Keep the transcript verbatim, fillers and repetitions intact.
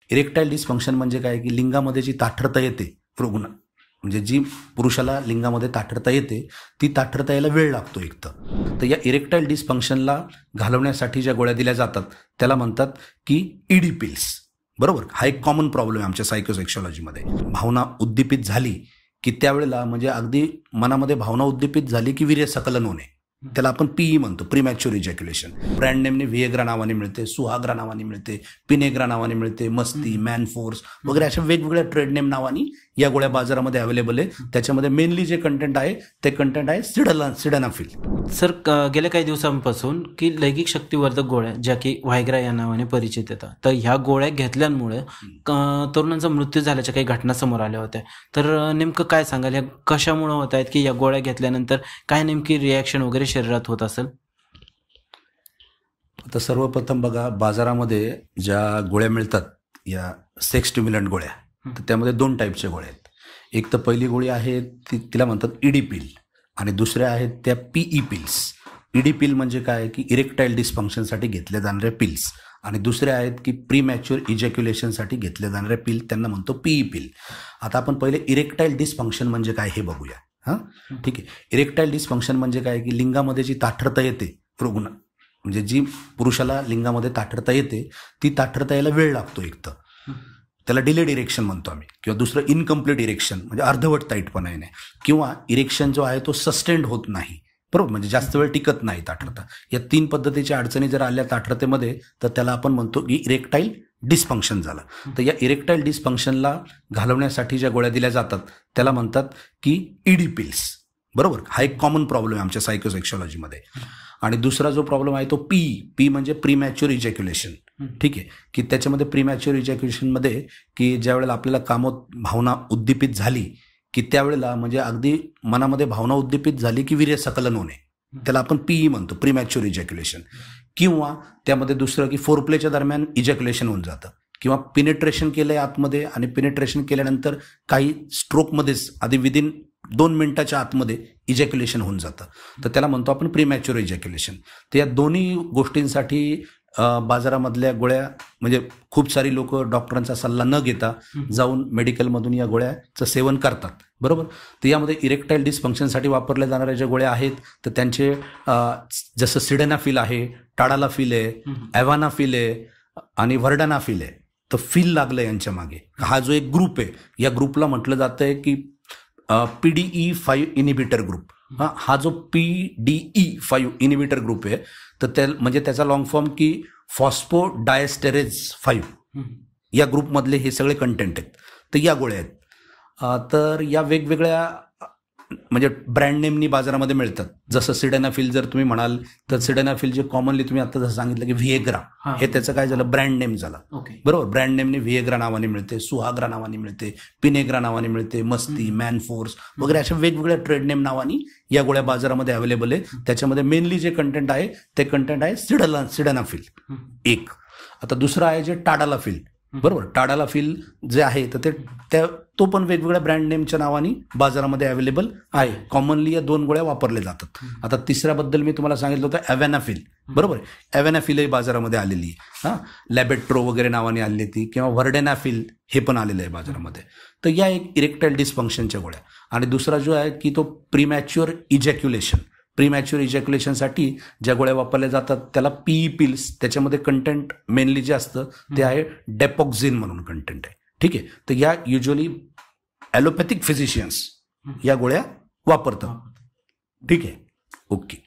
Erectile dysfunction म्हणजे काय की लिंगामध्ये जी ताठरता येते रुग्ण म्हणजे जी पुरुषाला लिंगामध्ये ताठरता येते ती ताठरता यायला वेळ लागतो एक तर तर या इरेक्टाईल डिस्फंक्शनला घालवण्यासाठी ज्या गोळ्या दिल्या जातात त्याला म्हणतात की ईडी पिल्स. बरोबर. हा एक कॉमन प्रॉब्लेम आहे आमच्या सायकोसेक्शॉलॉजीमध्ये. भावना उद्दीपित झाली की त्यावेळेला म्हणजे अगदी मनामध्ये भावना उद्दीपित झाली की वीर्य सकलन होणे, त्याला आपण पीई म्हणतो, प्रीमॅच्युअर इजॅक्युलेशन. ब्रँड नेमने व्हिएग्रा नावाने मिळते, सुहाग्रा नावाने मिळते, पिनेग्रा नावाने मिळते, मस्ती, मॅन फोर्स वगैरे अशा वेगवेगळ्या ट्रेड नेम नावाने या गोळ्या बाजारामध्ये अवेलेबल आहे. त्याच्यामध्ये मेनली जे कंटेंट आहे ते कंटेंट आहे सिडला सिडनाफिल. सर, गेल्या काही दिवसांपासून की लैंगिक शक्तिवर्धक गोळ्या ज्या की व्हायग्रा या नावाने परिचित येतात, तर ह्या गोळ्या घेतल्यामुळे तरुणांचा मृत्यू झाल्याच्या काही घटना समोर आल्या होत्या. तर नेमकं काय सांगाल, या कशामुळे होत आहेत की या गोळ्या घेतल्यानंतर काय नेमकी रिॲक्शन वगैरे शरीरात होत असेल? आता सर्वप्रथम बघा, बाजारामध्ये ज्या गोळ्या मिळतात या सेक्स स्टिम्युलंट गोळ्या, तर त्यामध्ये दोन टाईपच्या गोळ्या आहेत. एक तर पहिली गोळी आहे ती तिला म्हणतात ईडी पिल आणि दुसऱ्या आहेत त्या पीई पिल्स. ईडी पिल म्हणजे काय की इरेक्टाईल डिस्फंक्शनसाठी घेतल्या जाणाऱ्या पिल्स आणि दुसऱ्या आहेत की प्रीमॅच्युअर इजॅक्युलेशनसाठी घेतल्या जाणाऱ्या पिल, त्यांना म्हणतो पीई पिल. आता आपण पहिले इरेक्टाईल डिस्फंक्शन म्हणजे काय हे बघूया. हां, ठीक आहे. इरेक्टाईल डिस्फंक्शन म्हणजे काय की लिंगामध्ये जी ताठरता येते रुग्ण म्हणजे जी पुरुषाला लिंगामध्ये ताठरता येते ती ताठरता यायला वेळ लागतो एक तर त्याला डिलेड इरेक्शन म्हणतो आम्ही, किंवा दुसरं इनकम्प्लीट इरेक्शन म्हणजे अर्धवट ताईटपणा येणे, किंवा इरेक्शन जो आहे तो सस्टेंड होत नाही. बरोबर, म्हणजे जास्त वेळ टिकत नाही ताठरता. या तीन पद्धतीच्या अडचणी जर आल्या ताठरतेमध्ये तर त्याला आपण म्हणतो की इरेक्टाईल डिस्फंक्शन झालं. तर या इरेक्टाईल डिस्फंक्शनला घालवण्यासाठी ज्या गोळ्या दिल्या जातात त्याला म्हणतात की ईडी पिल्स. बरोबर. हा एक कॉमन प्रॉब्लेम आहे आमच्या सायकोसेक्शॉलॉजीमध्ये. आणि दुसरा जो प्रॉब्लेम आहे तो पी पी म्हणजे प्रीमॅच्युअर इजॅक्युलेशन. ठीक आहे, की त्याच्यामध्ये प्रीमॅच्युअर इजॅक्युलेशनमध्ये की ज्या वेळेला आपल्याला कामोत भावना उद्दीपित झाली की त्यावेळेला म्हणजे अगदी मनामध्ये भावना उद्दीपित झाली की वीर्य सकलन होणे, त्याला आपण पीई म्हणतो, प्रीमॅच्युअर इजॅक्युलेशन. किंवा त्यामध्ये दुसरं की फोरप्लेच्या दरम्यान इजॅक्युलेशन होऊन जातं, किंवा पिनेट्रेशन केलंय आतमध्ये आणि पिनेट्रेशन केल्यानंतर काही स्ट्रोकमध्येच आधी विदिन दोन मिनिटाच्या आतमध्ये इजॅक्युलेशन होऊन जातं, तर त्याला म्हणतो आपण प्रीमॅच्युअर इजॅक्युलेशन. तर या दोन्ही गोष्टींसाठी बाजारामधल्या गोळ्या म्हणजे खूप सारी लोक डॉक्टरांचा सल्ला न घेता जाऊन मेडिकलमधून या गोळ्याचं सेवन करतात. बरोबर. तर यामध्ये इरेक्टाईल डिस्फंक्शनसाठी वापरल्या जाणाऱ्या ज्या गोळ्या आहेत तर त्यांचे जसं सिडेनाफिल आहे, टाडालाफिल आहे, ॲव्हानाफिल आहे आणि व्हर्डानाफिल आहे. तर फिल लागलं यांच्या मागे. हा जो एक ग्रुप आहे या ग्रुपला म्हटलं जातं आहे की P D E five inhibitor group. हा हा जो P D E five inhibitor group आहे तर त्या म्हणजे त्याचा लॉंग फॉर्म की फॉस्फो डायस्टेरेज फाईव्ह या ग्रुपमधले हे सगळे कंटेंट आहेत. तर या गोळ्या आहेत. तर या वेगवेगळ्या म्हणजे ब्रँड नेमनी बाजारामध्ये मिळतात. जसं सिडेनाफिल जर तुम्ही म्हणाल तर सिडेनाफिल जे कॉमनली तुम्ही आता जसं सांगितलं की व्हिएग्रा, हे त्याचं काय झालं, ब्रँड नेम झाला. बरोबर. ब्रँड नेमने व्हिएग्रा नावाने मिळते, सुहाग्रा नावाने मिळते, पिनेग्रा नावाने मिळते, मस्ती, मॅन फोर्स वगैरे अशा वेगवेगळ्या ट्रेड नेम नावाने या गोळ्या बाजारामध्ये अवेलेबल आहे. त्याच्यामध्ये मेनली जे कंटेंट आहे ते कंटेंट आहे सिडला सिडेनाफिल एक. आता दुसरं आहे जे टाडालाफिल. बरोबर. टाडालाफिल जे आहे तर ते त्या तो पण वेगवेगळ्या ब्रँड नेमच्या नावाने बाजारामध्ये अवेलेबल आहे. कॉमनली या दोन गोळ्या वापरल्या जातात. आता तिसऱ्याबद्दल मी तुम्हाला सांगितलं होतं ॲव्हानाफिल. बरोबर. ॲव्हानाफिलही बाजारामध्ये आलेली आहे. हां, लॅबेट्रो वगैरे नावाने आलेली ती, किंवा व्हर्डेनाफिल हे पण आलेलं आहे बाजारामध्ये. तर या एक इरेक्टाईल डिस्फंक्शनच्या गोळ्या. आणि दुसरा जो आहे की तो प्रीमॅच्युअर इजॅक्युलेशन. प्रीमॅच्युअर इजॅक्युलेशनसाठी ज्या गोळ्या वापरल्या जातात त्याला पीई पिल्स, त्याच्यामध्ये कंटेंट मेनली जे असतं ते आहे डेपॉक्झिन म्हणून कंटेंट आहे. ठीक आहे. तर या युजली ॲलोपॅथिक फिजिशियन्स या गोळ्या वापरतात. ठीक आहे. ओके.